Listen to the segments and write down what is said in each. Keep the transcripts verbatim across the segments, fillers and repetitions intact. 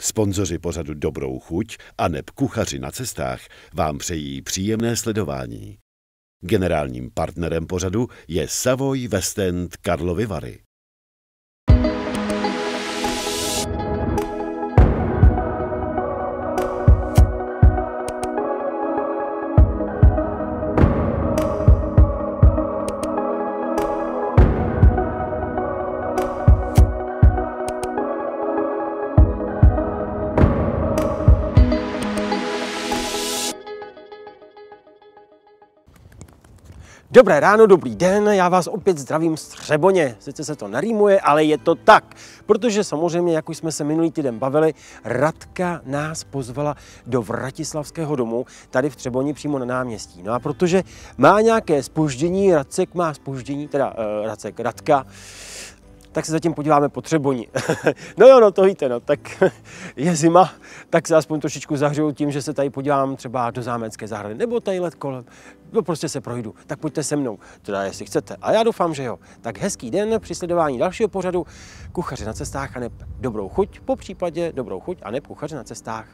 Sponzoři pořadu Dobrou chuť a neb kuchaři na cestách vám přejí příjemné sledování. Generálním partnerem pořadu je Savoy West End Karlovy Vary. Dobré ráno, dobrý den, já vás opět zdravím z Třeboně. Sice se to narýmuje, ale je to tak, protože samozřejmě, jak už jsme se minulý týden bavili, Radka nás pozvala do Vratislavského domu, tady v Třeboni přímo na náměstí. No a protože má nějaké zpoždění, Radcek má zpoždění, teda uh, Radcek, Radka, tak se zatím podíváme po Třeboni. No jo, no to víte, no, tak je zima, tak se aspoň trošičku zahřeju tím, že se tady podívám třeba do Zámecké zahrady, nebo tady let kolem, no prostě se projdu, tak pojďte se mnou, teda jestli chcete. A já doufám, že jo. Tak hezký den při sledování dalšího pořadu Kuchaři na cestách a neb Dobrou chuť, po případě Dobrou chuť a neb Kuchaři na cestách.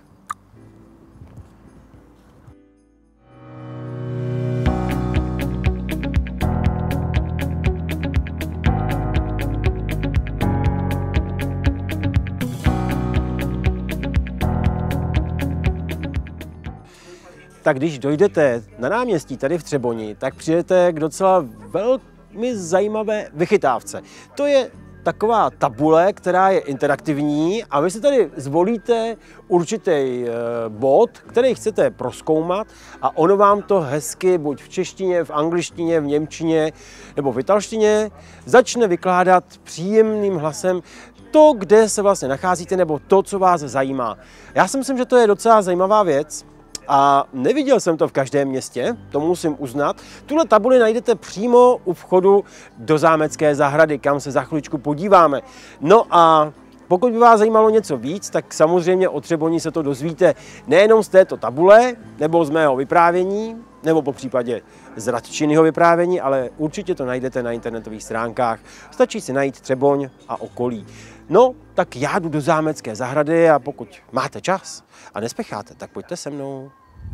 Tak když dojdete na náměstí tady v Třeboni, tak přijdete k docela velmi zajímavé vychytávce. To je taková tabule, která je interaktivní a vy si tady zvolíte určitý bod, který chcete prozkoumat a ono vám to hezky buď v češtině, v angličtině, v němčině nebo v italštině začne vykládat příjemným hlasem to, kde se vlastně nacházíte nebo to, co vás zajímá. Já si myslím, že to je docela zajímavá věc. A neviděl jsem to v každém městě, to musím uznat. Tuhle tabuli najdete přímo u vchodu do Zámecké zahrady, kam se za chviličku podíváme. No a pokud by vás zajímalo něco víc, tak samozřejmě o Třeboni se to dozvíte nejenom z této tabule, nebo z mého vyprávění, nebo po případě z Radčinyho vyprávění, ale určitě to najdete na internetových stránkách. Stačí si najít Třeboň a okolí. No, tak já jdu do Zámecké zahrady a pokud máte čas a nespěcháte, tak pojďte se mnou.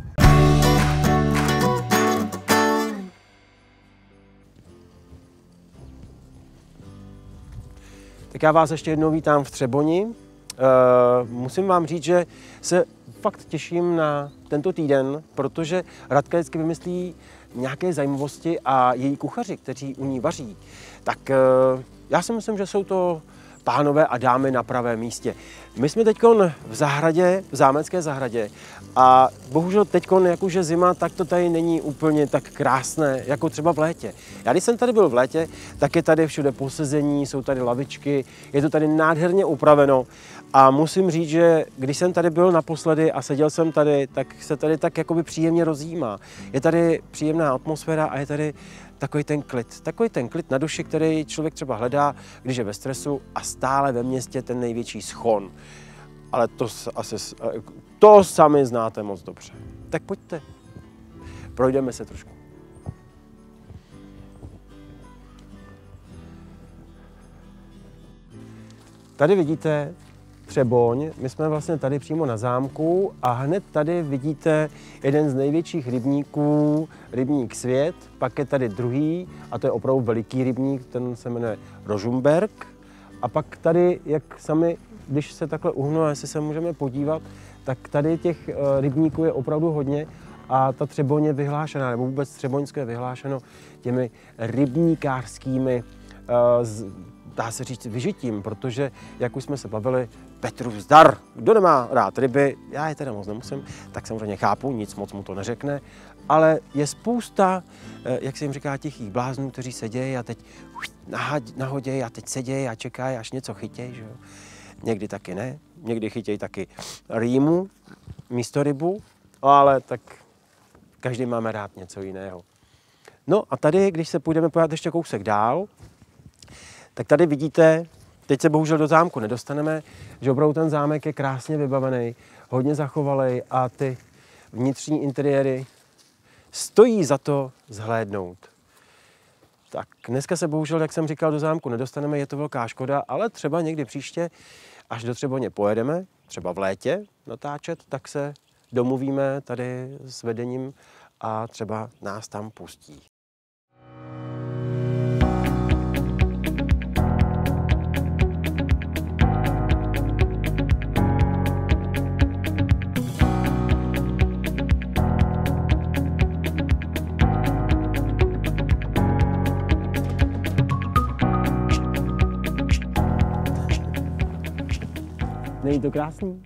Tak já vás ještě jednou vítám v Třeboni. Uh, musím vám říct, že se fakt těším na tento týden, protože Radka vždycky vymyslí nějaké zajímavosti a její kuchaři, kteří u ní vaří. Tak uh, já si myslím, že jsou to pánové a dámy na pravém místě. My jsme teď v zahradě, v Zámecké zahradě a bohužel teď, jak už je zima, tak to tady není úplně tak krásné, jako třeba v létě. Já když jsem tady byl v létě, tak je tady všude posezení, jsou tady lavičky, je to tady nádherně upraveno a musím říct, že když jsem tady byl naposledy a seděl jsem tady, tak se tady tak jakoby příjemně rozjímá. Je tady příjemná atmosféra a je tady takový ten klid, takový ten klid na duši, který člověk třeba hledá, když je ve stresu a stále ve městě ten největší schon. Ale to asi, to sami znáte moc dobře. Tak pojďte, projdeme se trošku. Tady vidíte Třeboň, my jsme vlastně tady přímo na zámku a hned tady vidíte jeden z největších rybníků, rybník Svět, pak je tady druhý a to je opravdu veliký rybník, ten se jmenuje Rožumberk. A pak tady, jak sami, když se takhle uhnu, a jestli se můžeme podívat, tak tady těch rybníků je opravdu hodně a ta Třeboň je vyhlášená, nebo vůbec Třeboňsko je vyhlášeno těmi rybníkářskými dá se říct vyžitím, protože, jak už jsme se bavili, Petrův zdar. Kdo nemá rád ryby, já je teda moc nemusím, tak samozřejmě chápu, nic moc mu to neřekne, ale je spousta, jak se jim říká, tichých bláznů, kteří sedějí a teď nahodějí a teď sedějí a čekají, až něco chytějí, že jo. Někdy taky ne, někdy chytějí taky rýmu místo rybu, ale tak každý máme rád něco jiného. No a tady, když se půjdeme podívat ještě kousek dál, tak tady vidíte, teď se bohužel do zámku nedostaneme, že opravdu ten zámek je krásně vybavený, hodně zachovalý a ty vnitřní interiéry stojí za to zhlédnout. Tak dneska se bohužel, jak jsem říkal, do zámku nedostaneme, je to velká škoda, ale třeba někdy příště až do Třeboně pojedeme, třeba v létě natáčet, tak se domluvíme tady s vedením a třeba nás tam pustí. Není to krásný?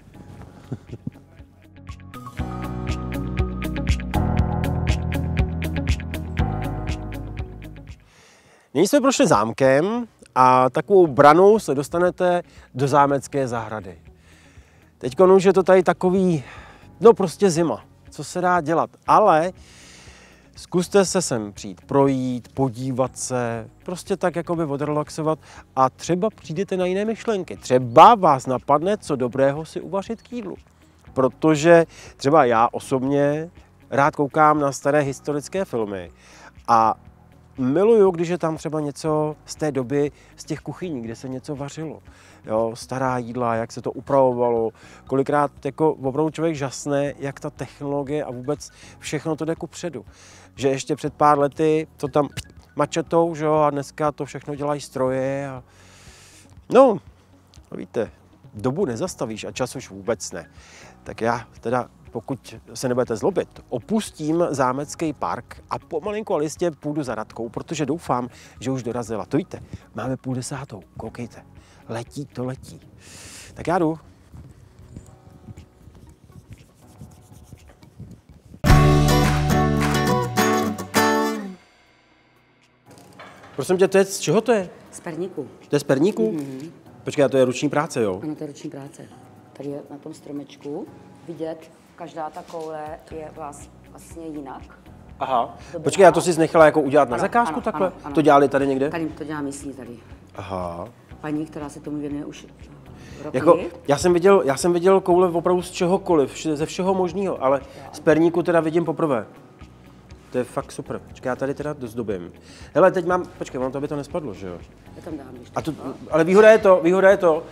Nyní jsme prošli zámkem a takovou branou se dostanete do zámecké zahrady. Teď už je to tady takový, no prostě zima, co se dá dělat, ale zkuste se sem přijít, projít, podívat se, prostě tak jakoby odrelaxovat a třeba přijdete na jiné myšlenky. Třeba vás napadne, co dobrého si uvařit k jídlu. Protože třeba já osobně rád koukám na staré historické filmy a miluju, když je tam třeba něco z té doby, z těch kuchyní, kde se něco vařilo. Jo, stará jídla, jak se to upravovalo, kolikrát jako opravdu člověk žasne, jak ta technologie a vůbec všechno to jde kupředu. Že ještě před pár lety to tam mačetou, že jo, a dneska to všechno dělají stroje a no, víte, dobu nezastavíš a čas už vůbec ne. Tak já teda, pokud se nebudete zlobit, opustím zámecký park a pomalinku a listě půjdu za Radkou, protože doufám, že už dorazila. To víte, máme půl desátou, koukejte, letí to letí. Tak já jdu. Prosím tě, to je, z čeho to je? Z perníku. To je z perníku? Mm-hmm. Počkej, to je ruční práce, jo? Ano, to je ruční práce. Tady je na tom stromečku vidět, každá ta koule je vás vlastně jinak. Aha. Dobrá. Počkej, já to si nechala jako udělat na Ano, zakázku ano, takhle? ano, ano. To dělali tady někde? Tady to dělá místní tady. Aha. Paní, která se tomu věnuje už roky. Jako, já jsem viděl, já jsem viděl koule opravdu z čehokoliv, ze všeho možného, ale z perníku teda vidím poprvé. To je fakt super. Počkej, já tady teda dozdobím. Hele, teď mám, počkej, ono to by to nespadlo, že jo? Já tam dám, když A to, ale výhoda je to, výhoda je to,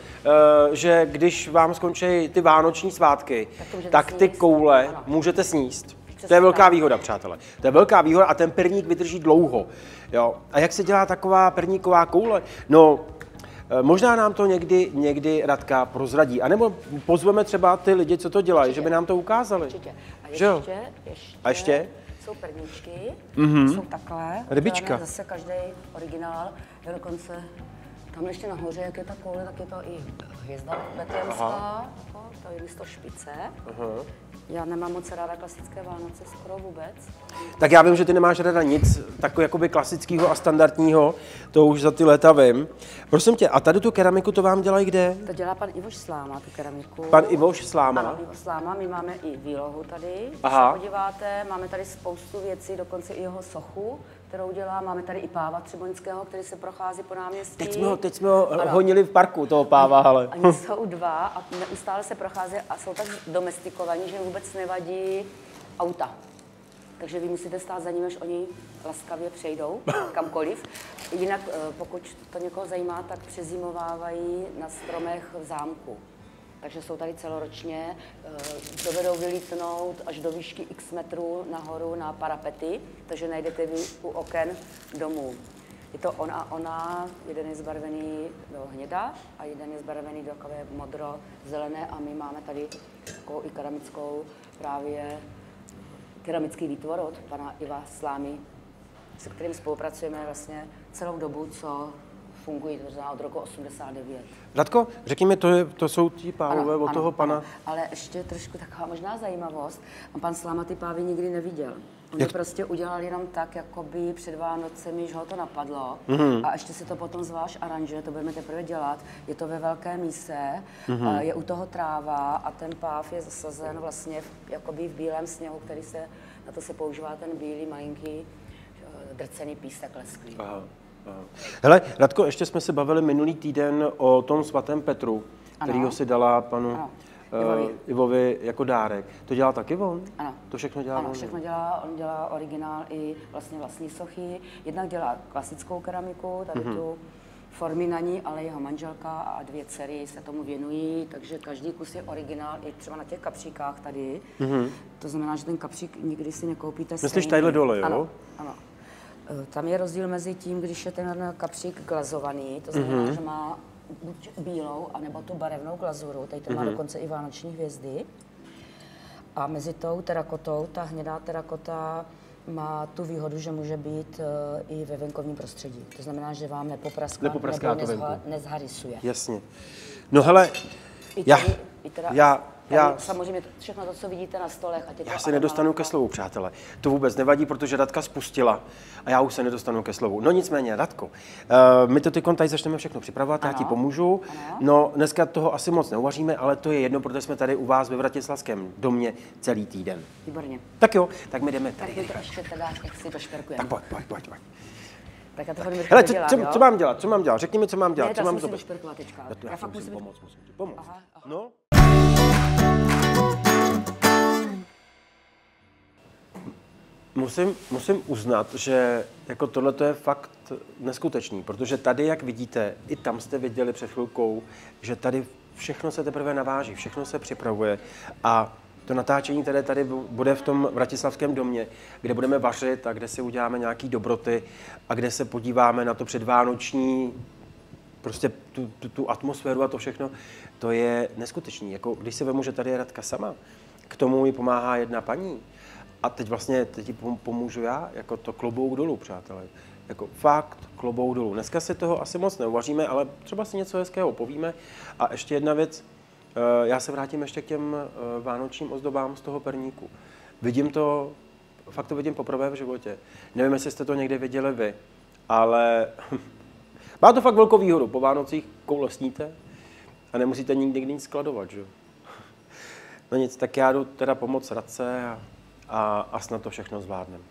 že když vám skončí ty vánoční svátky, tak, tak ty koule ano. můžete sníst. Přesně to je velká tak. výhoda, přátelé. To je velká výhoda a ten perník vydrží dlouho. Jo. A jak se dělá taková perníková koule? No, možná nám to někdy, někdy Radka prozradí. A nebo pozveme třeba ty lidi, co to dělají, určitě. Že by nám to ukázali. Určitě. A ještě, že jo? ještě, A ještě? Jsou perníčky, mm-hmm. jsou takhle. Rybička. Zase každý originál. Je dokonce tam ještě nahoře, jak je ta koule, tak je to i hvězda betlehemská, to je místo špice. Aha. Já nemám moc ráda klasické Vánoce, skoro vůbec. Tak já vím, že ty nemáš ráda nic takového jakoby klasického a standardního, to už za ty léta vím. Prosím tě, a tady tu keramiku to vám dělají kde? To dělá pan Ivoš Sláma, tu keramiku. Pan Ivoš Sláma? Ano, Ivoš Sláma, my máme i výlohu tady, Aha. když se podíváte, máme tady spoustu věcí, dokonce i jeho sochu, kterou dělá, máme tady i páva třeboňského, který se prochází po náměstí. Teď jsme ho, teď jsme ho honili v parku, toho páva, ale. Oni jsou dva a neustále se prochází a jsou tak domestikovaní, že vůbec nevadí auta. Takže vy musíte stát za nimi, až oni laskavě přejdou kamkoliv. Jinak, pokud to někoho zajímá, tak přezimovávají na stromech v zámku. Takže jsou tady celoročně, dovedou vylítnout až do výšky x metrů nahoru na parapety, takže najdete vy u oken domů. Je to on a ona, jeden je zbarvený do hněda a jeden je zbarvený do takové modro-zelené a my máme tady takovou i keramickou právě keramický výtvor od pana Iva Slámy, se kterým spolupracujeme vlastně celou dobu, co fungují, to znamená od roku osmdesát devět. Radko, řekni mi, to, je, to jsou ti pávové od ano, toho pana... Ano. Ale ještě trošku taková možná zajímavost. A pan Sláma ty pávy nikdy neviděl. On Jak... je prostě udělal jenom tak, jakoby před Vánocemi, že ho to napadlo. Mm-hmm. A ještě se to potom zvlášť aranžuje, to budeme teprve dělat. Je to ve velké míse, mm-hmm. je u toho tráva a ten páv je zasazen vlastně v, jakoby v bílém sněhu, který se, na to se používá ten bílý, malinký, drcený písek lesklý. Aha. Aha. Hele, Radko, ještě jsme se bavili minulý týden o tom svatém Petru, kterýho si dala panu uh, Ivovi jako dárek. To dělá taky on? Ano. To všechno dělá ano, on? všechno dělá, on dělá originál i vlastně vlastní sochy. Jednak dělá klasickou keramiku, tady mm-hmm. tu formy na ní, ale jeho manželka a dvě dcery se tomu věnují, takže každý kus je originál, i třeba na těch kapříkách tady. Mm-hmm. To znamená, že ten kapřík nikdy si nekoupíte stejný. Myslíš tadyhle dole, jo? Ano, ano. Tam je rozdíl mezi tím, když je ten kapřík glazovaný, to znamená, mm-hmm. že má buď bílou, anebo tu barevnou glazuru, tady to má mm-hmm. dokonce i vánoční hvězdy. A mezi tou terakotou, ta hnědá terakota má tu výhodu, že může být uh, i ve venkovním prostředí. To znamená, že vám nepopraská, nepopraská nebo to nezha, venku. nezharisuje. Jasně. No hele, I já, tady, i teda, já, tady, já... samozřejmě všechno to, co vidíte na stolech. A Já se nedostanu ke slovu, přátelé. To vůbec nevadí, protože Radka spustila a já už se nedostanu ke slovu. No nicméně, Radko, uh, my to teď tady začneme všechno připravovat, ano. Já ti pomůžu. Ano. No dneska toho asi moc neuvaříme, ale to je jedno, protože jsme tady u vás ve Vratislavském domě celý týden. Výborně. Tak jo, tak my jdeme tady. Tak to ještě teda, jak si to šperkujeme. Tak pojď, pojď, pojď, pojď. Tak já to hodně Hele, co, dělám, co, jo? co mám dělat, co mám dělat? Řekni mi, co mám dělat. Ne, co mám musím došperkovat teďka. Já, to, já, já fakt musím pomoct, musím ti pomoct. Aha, aha. No. Musím, musím uznat, že jako tohle je fakt neskutečný, protože tady, jak vidíte, i tam jste viděli před chvilkou, že tady všechno se teprve naváží, všechno se připravuje a to natáčení tady, tady bude v tom Vratislavském domě, kde budeme vařit a kde si uděláme nějaký dobroty a kde se podíváme na to předvánoční, prostě tu, tu, tu atmosféru a to všechno, to je neskutečný. Jako, když si vemu, že tady je Radka sama, k tomu mi pomáhá jedna paní, a teď vlastně teď ti pomůžu já, jako to klobouk dolů, přátelé. Jako fakt klobouk dolů. Dneska si toho asi moc neuvaříme, ale třeba si něco hezkého povíme. A ještě jedna věc, já se vrátím ještě k těm vánočním ozdobám z toho perníku. Vidím to, fakt to vidím poprvé v životě. Nevím, jestli jste to někde viděli vy, ale má to fakt velkou výhodu. Po Vánocích koule sníte a nemusíte nikdy nic skladovat, že? No nic, tak já jdu teda pomoct Radce a A, a snad to všechno zvládneme.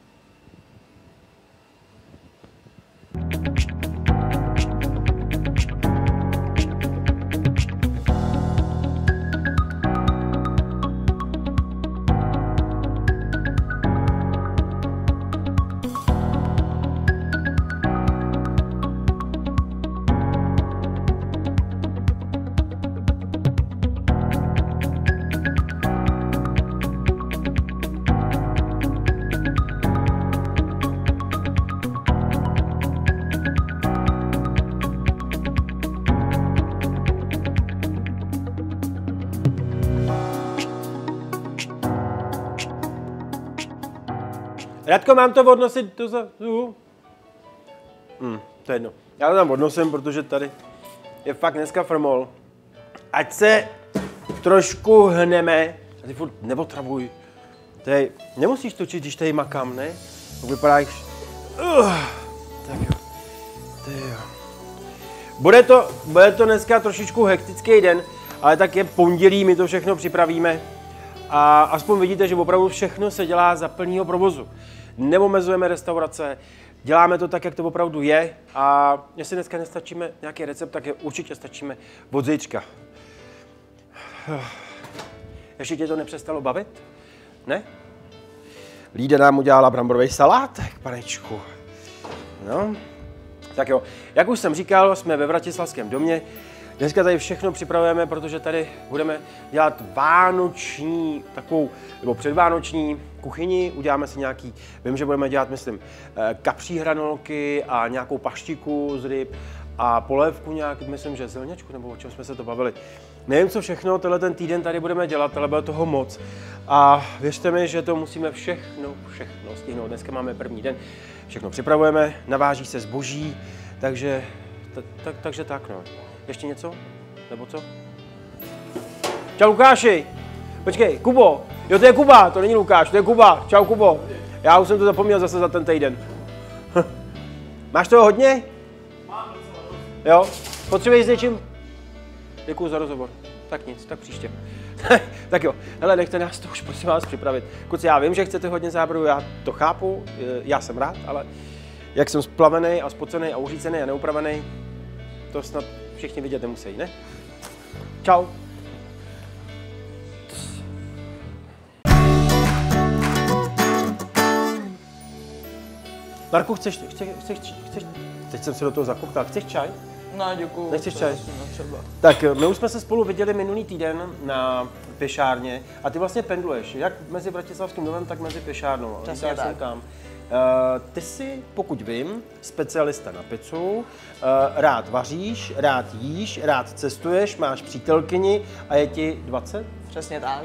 Radko, mám to odnosit do zadu? Hmm, to je jedno. Já to tam odnosím, protože tady je fakt dneska frmol. Ať se trošku hneme. A ty furt neotravuj. Tady nemusíš točit, když tady makám, ne? To vypadáš... Uh, tak jo. Ty jo. Bude to, bude to dneska trošičku hektický den, ale tak je pondělí, my to všechno připravíme. A aspoň vidíte, že opravdu všechno se dělá za plného provozu. Neomezujeme restaurace, děláme to tak, jak to opravdu je a jestli dneska nestačíme nějaký recept, tak je určitě stačíme od zítřka. Ještě tě to nepřestalo bavit? Ne? Lída nám udělala bramborový salátek, panečku. No, tak jo, jak už jsem říkal, jsme ve Vratislavském domě. Dneska tady všechno připravujeme, protože tady budeme dělat vánoční, takovou, nebo předvánoční kuchyni. Uděláme si nějaký, vím, že budeme dělat, myslím, kapří hranolky a nějakou paštiku z ryb a polévku nějak, myslím, že zelňačku, nebo o čem jsme se to bavili. Nevím, co všechno tenhle ten týden tady budeme dělat, ale bude toho moc. A věřte mi, že to musíme všechno, všechno stihnout. Dneska máme první den, všechno připravujeme, naváží se zboží, takže, tak, takže tak, no. Ještě něco? Nebo co? Čau Lukáši! Počkej, Kubo! Jo, to je Kuba, to není Lukáš, to je Kuba. Čau Kubo. Já už jsem to zapomněl zase za ten týden. Máš toho hodně? Mám docela. Jo? Potřebuješ s něčím? Děkuju za rozhovor. Tak nic, tak příště. Tak jo, hele, nechte nás to už prosím vás připravit. Kluci, já vím, že chcete hodně záběrů, já to chápu, já jsem rád, ale jak jsem splavený a spocený a uřícený a neupravený, to snad všichni vidět nemusí, ne? Čau. Marku, chceš, chceš, chceš, chceš, teď jsem se do toho zakoptal, chceš čaj? No, děkuju. Nechceš čaj? Třeba. Tak my už jsme se spolu viděli minulý týden na pěšárně a ty vlastně pendluješ, jak mezi Bratislavským domem, tak mezi pěšárnou. Přesně Říkáš tak. Tam. Uh, ty jsi, pokud vím, specialista na pizzu, uh, rád vaříš, rád jíš, rád cestuješ, máš přítelkyni a je ti dvacet? Přesně tak.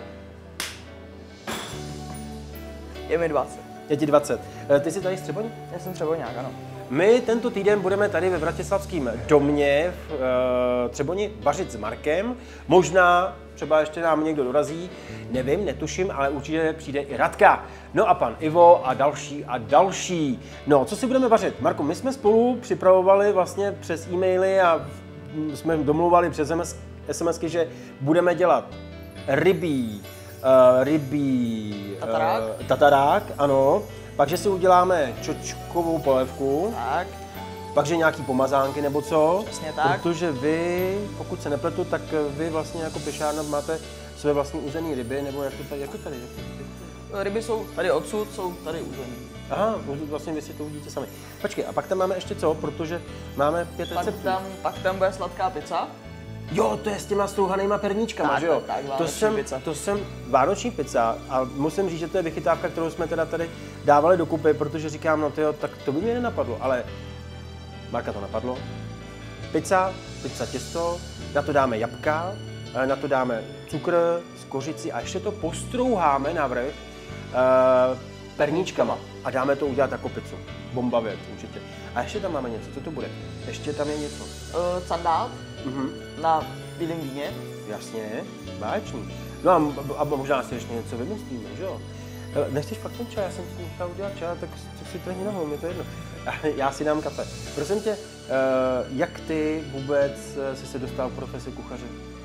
Je mi dvacet. Je ti dvacet. Uh, ty jsi tady z Třeboně? Já jsem třeba nějak, ano. My tento týden budeme tady ve Bratislavském domě v uh, Třeboni vařit s Markem. Možná třeba ještě nám někdo dorazí, nevím, netuším, ale určitě přijde i Radka. No a pan Ivo a další a další. No, co si budeme vařit? Marku, my jsme spolu připravovali vlastně přes e-maily a jsme domluvali přes SMSky, že budeme dělat rybí, uh, rybí Tatarák. Uh, tatarák, ano. Pak, že si uděláme čočkovou polévku, Tak. pakže nějaký pomazánky nebo co. Přesně tak. Protože vy, pokud se nepletu, tak vy vlastně jako pěšárna máte své vlastní uzený ryby, nebo jak to tady, jak to tady? Ryby jsou tady odsud, jsou tady území. Aha, vlastně vy si to uvidíte sami. Počkej, a pak tam máme ještě co, protože máme pět Pak receptů. tam, pak tam bude sladká pizza. Jo, to je s těma strouhanýma perníčkama, Tak, že jo? tak, tak, to vánoční jsem, pizza. to jsem, vánoční pizza a musím říct, že to je vychytávka, kterou jsme teda tady dávali dokupy, protože říkám, no tyjo, tak to by mě nenapadlo, ale Marka to napadlo. Pizza, pizza těsto, na to dáme jabka, na to dáme cukr, kořici a ještě to postrouháme navrch uh, perníčkama a dáme to udělat jako pizzu. Bomba věc, určitě. A ještě tam máme něco, co to bude? Ještě tam je něco. Uh, sandát Mhm. na bílém víně. Jasně, báječný. No a, a možná si ještě něco vymyslíme, že jo? Hele, nechceš fakt ten čaj? Já jsem si nechal udělat čaj, tak si trhni nohou, mi to jedno. Já si dám kafe. Prosím tě, uh, jak ty vůbec jsi se dostal k profesi kuchaře?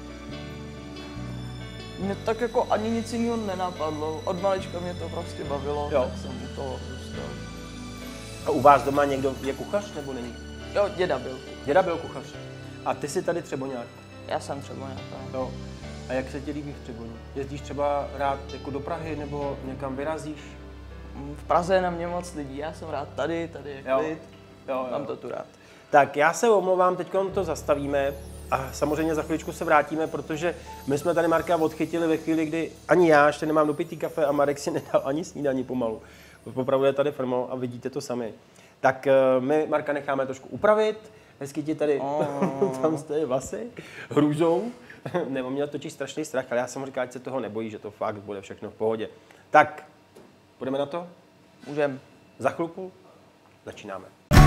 Mě tak jako ani nic jiného nenapadlo. Od malička mě to prostě bavilo, Jo. tak jsem u toho zůstal. A u vás doma někdo je kuchař nebo není? Jo, děda byl. Děda byl kuchař. A ty jsi tady Třeboňák. Já jsem třeba nějaká. Jo. A jak se ti líbí v Třeboni? Jezdíš třeba rád jako do Prahy nebo někam vyrazíš? V Praze je na mě moc lidí, já jsem rád tady, tady je Jo. klid. Jo, jo. Mám to tu rád. Tak já se omlouvám, teď to zastavíme a samozřejmě za chviličku se vrátíme, protože my jsme tady Marka odchytili ve chvíli, kdy ani já ještě nemám dopitý kafe a Marek si nedal ani snídaní pomalu. Opravdu je tady firmou a vidíte to sami. Tak my Marka necháme trošku upravit, hezky ti tady oh. tam stojí vlasy hrůzou. Nebo měl totiž strašný strach, ale já jsem mu říkal, ať se toho nebojí, že to fakt bude všechno v pohodě. Tak, půjdeme na to? Můžem. Za chvilku začínáme.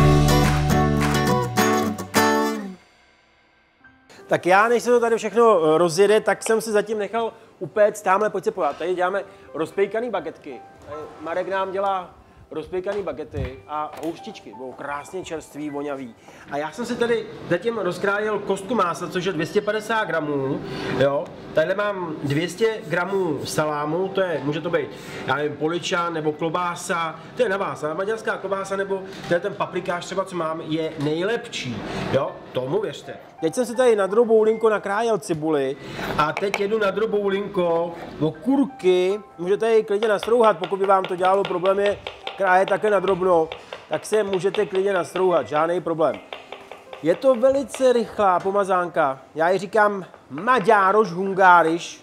Tak já, než se to tady všechno rozjede, tak jsem si zatím nechal upéct tamhle, pojď se podívat. Tady děláme rozpejkaný bagetky. Marek nám dělá rozpěkaný bagety a houštičky, budou krásně čerstvý, vonavý. A já jsem si tady zatím rozkrájel kostku másla, což je dvě stě padesát gramů, jo. Tady mám dvě stě gramů salámu, to je, může to být, já nevím, poličan nebo klobása, to je na vás, a maďarská klobása nebo to je ten paprikáš třeba, co mám, je nejlepší, jo, tomu věřte. Teď jsem si tady na drobou linko nakrájel cibuli a teď jedu na drobou linko okurky, můžete ji klidně nastrouhat, pokud by vám to dělalo problémy kráje také na drobno, tak se můžete klidně nastrouhat, žádný problém. Je to velice rychlá pomazánka, já ji říkám maďároš hungáriš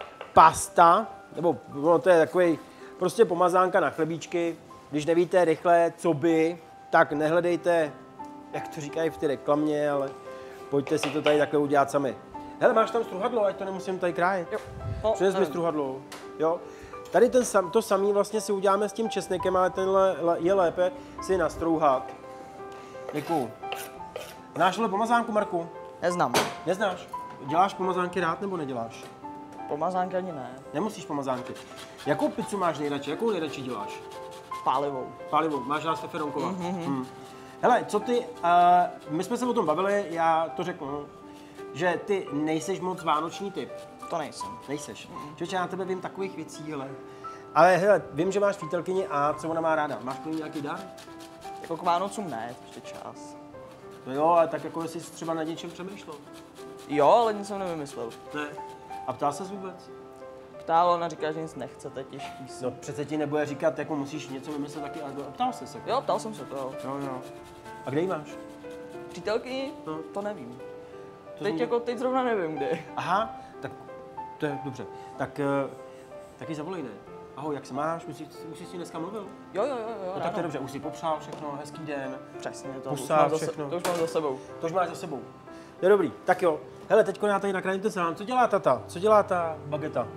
pasta, nebo no, to je takový prostě pomazánka na chlebíčky. Když nevíte rychle, co by, tak nehledejte, jak to říkají v té reklamě, ale pojďte si to tady takhle udělat sami. Hele, máš tam struhadlo, ať to nemusím tady krájet. Jo. No, Přines mi struhadlo, jo. Tady ten sam, to samý vlastně si uděláme s tím česnekem, ale tenhle je lépe si nastrouhat. Děkuju. Znáš tohle pomazánku, Marku? Neznám. Neznáš? Děláš pomazánky rád nebo neděláš? Pomazánky ani ne. Nemusíš pomazánky. Jakou pizzu máš nejradši? Jakou nejradši děláš? Pálivou. Pálivou. Máš rád feferonková? Mm-hmm. Hmm. Hele, co ty, uh, my jsme se o tom bavili, já to řeknu, že ty nejseš moc vánoční typ. To nejsem. Nejseš. Mm. Čoče, já na tebe vím takových věcí, hele. Ale hele, vím, že máš přítelkyni a co ona má ráda? Máš pro ní nějaký dar? Jako k Vánocům ne, ještě čas. No jo, ale tak jako jsi třeba nad něčem přemýšlel. Jo, ale nic jsem nevymyslel. Ne. A ptal ses vůbec? Ptál, ona říká, že nic nechce, to je těžký. No přece ti nebude říkat, jako musíš něco vymyslet taky, ale ptal ses se. Jo, ptal jsem se to, jo. Jo, jo. A kde ji máš? přítelkyni, No. to nevím. To Teď jsem- jako, teď zrovna nevím, kde. Aha, tak to je dobře. Tak, uh, taky zavolej, ne? Ahoj, jak se máš? Už jsi, už jsi s tím dneska mluvil? Jo, jo, jo, jo, No, tak to je dobře, už jsi popřál všechno, hezký den. Přesně, to, Pusa, už mám za, všechno. se, to už mám za sebou. To už máš za sebou. To je dobrý, tak jo. Hele, teď já tady nakrájím sám. Co dělá tata? Co dělá ta bageta?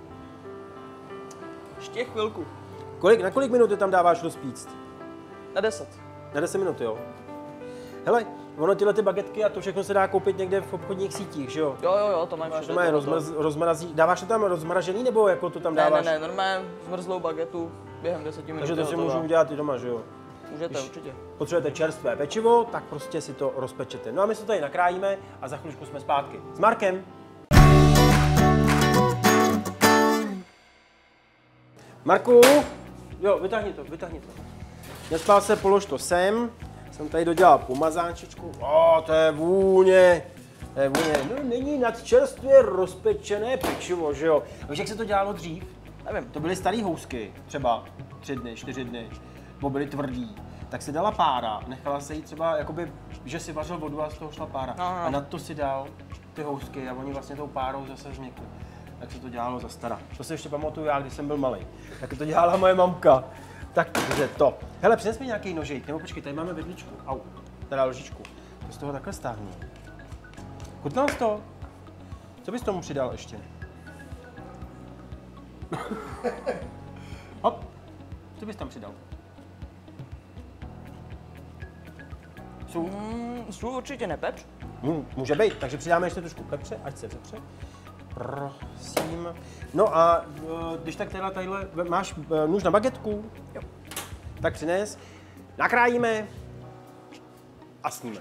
Ještě chvilku. Kolik, na kolik minut ty tam dáváš rozpíct? Na deset. Na deset minut, jo. Hele, ono tyhle ty bagetky a to všechno se dá koupit někde v obchodních sítích, že jo? Jo, jo, jo, to máš Máš všude. normálně tohleto. rozmraz, rozmrazí, dáváš to tam rozmražený, nebo jako to tam Ne, dáváš? ne, ne, normálně zmrzlou bagetu během deseti minut. Takže to je si hotová. můžu udělat i doma, že jo? Můžete, Když určitě. potřebujete čerstvé pečivo, tak prostě si to rozpečete. No a my se to tady nakrájíme a za chvíličku jsme zpátky. S Markem. Marku, jo, vytáhni to, vytáhni to. Nespál se, polož to sem. Jsem tady dodělal pomazánčičku. O, to je vůně. To je vůně. No, není nadčerstvě rozpečené pečivo, že jo? Víš, jak se to dělalo dřív? Nevím, to byly staré housky, třeba tři dny, čtyři dny, nebo byly tvrdý. Tak si dala pára, nechala se jí třeba, jakoby, že si vařil vodu a z toho šla pára. No, no. A na to si dal ty housky a oni vlastně tou párou zase změkli. Tak se to dělalo za stara. To si ještě pamatuju já, když jsem byl malý. Tak to dělala moje mamka. Tak, takže to. Hele, přines mi nějaký nožík, nebo počkej, tady máme vidličku. Au, teda lžičku. To z toho takhle stáhnu. Chutnal jsi to? Co bys tomu přidal ještě? Hop, co bys tam přidal? Sůl? Mm, sůl určitě nepepř. Hmm, může být, takže přidáme ještě trošku pepře, ať se vepře. Prosím. No a e, když tak teda tadyhle, máš e, nůž na bagetku? Jo. Tak přines, nakrájíme a sníme.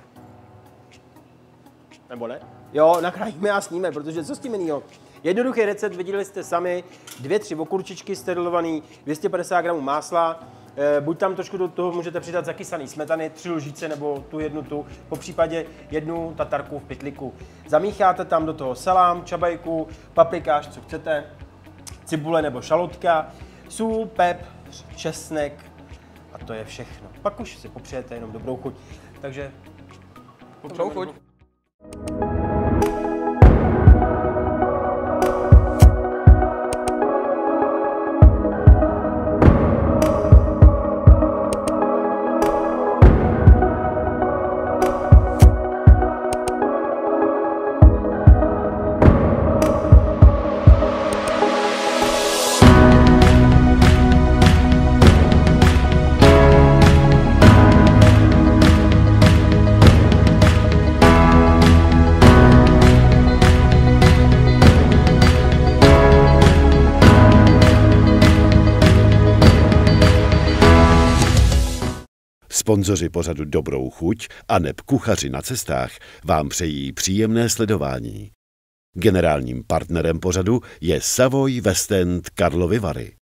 Nebo ne? Jo, nakrájíme a sníme, protože co s tím jinýho? Jednoduchý recept, viděli jste sami, dvě, tři okurčičky sterilovaný, dvě stě padesát gramů másla, e, buď tam trošku do toho můžete přidat zakysaný smetany, tři lžíce nebo tu jednu tu, po případě jednu tatarku v pytliku. Zamícháte tam do toho salám, čabajku, paprikáš, co chcete, cibule nebo šalotka, sůl, pep, česnek a to je všechno. Pak už si popřejete jenom dobrou chuť. Takže Dobrou chuť. Sponzoři pořadu Dobrou chuť a neb kuchaři na cestách vám přejí příjemné sledování. Generálním partnerem pořadu je Savoy West End Karlovy Vary.